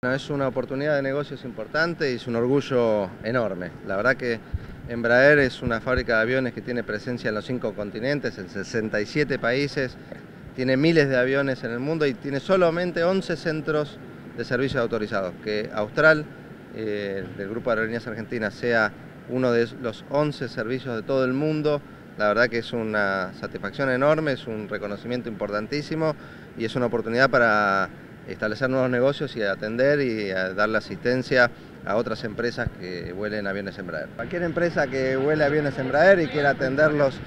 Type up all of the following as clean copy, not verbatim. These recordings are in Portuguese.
Es una oportunidad de negocios importante y es un orgullo enorme. La verdad que Embraer es una fábrica de aviones que tiene presencia en los 5 continentes, en 67 países, tiene miles de aviones en el mundo y tiene solamente 11 centros de servicios autorizados. Que Austral, del Grupo de Aerolíneas Argentinas, sea uno de los 11 servicios de todo el mundo, la verdad que es una satisfacción enorme, es un reconocimiento importantísimo y es una oportunidad para establecer nuevos negocios y atender y darle asistencia a otras empresas que vuelen aviones Embraer. Cualquier empresa que vuele aviones Embraer y quiera atenderlos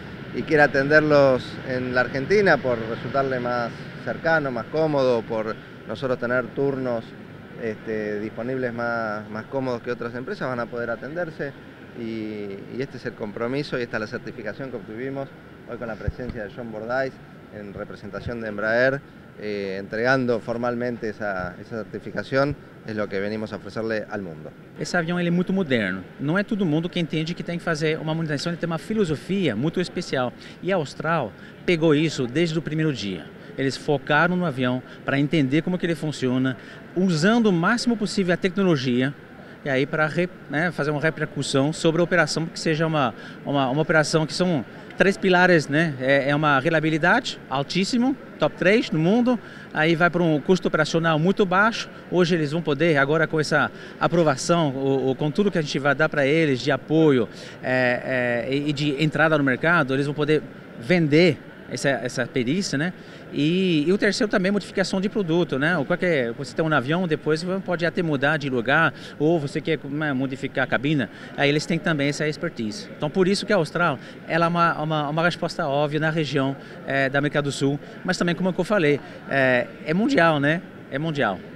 en la Argentina por resultarle más cercano, más cómodo, por nosotros tener turnos disponibles más cómodos que otras empresas, van a poder atenderse y este es el compromiso y esta es la certificación que obtuvimos hoy con la presencia de John Bordeaux en representación de Embraer, entregando formalmente essa certificação, é o que venimos a oferecer ao mundo. Esse avião ele é muito moderno. Não é todo mundo que entende que tem que fazer uma manutenção, ele tem uma filosofia muito especial. E a Austral pegou isso desde o primeiro dia. Eles focaram no avião para entender como que ele funciona, usando o máximo possível a tecnologia, e aí para fazer uma repercussão sobre a operação, que seja uma operação que são 3 pilares, né? É uma reliabilidade altíssima, top 3 no mundo, aí vai para um custo operacional muito baixo. Hoje eles vão poder, agora com essa aprovação, com tudo que a gente vai dar para eles de apoio e de entrada no mercado, eles vão poder vender essa perícia, né? E o terceiro também, modificação de produto, né? Você tem um avião, depois você pode até mudar de lugar, ou você quer modificar a cabina, aí eles têm também essa expertise. Então, por isso que a Austral ela é uma resposta óbvia na região da América do Sul, mas também, como eu falei, é mundial, né? É mundial.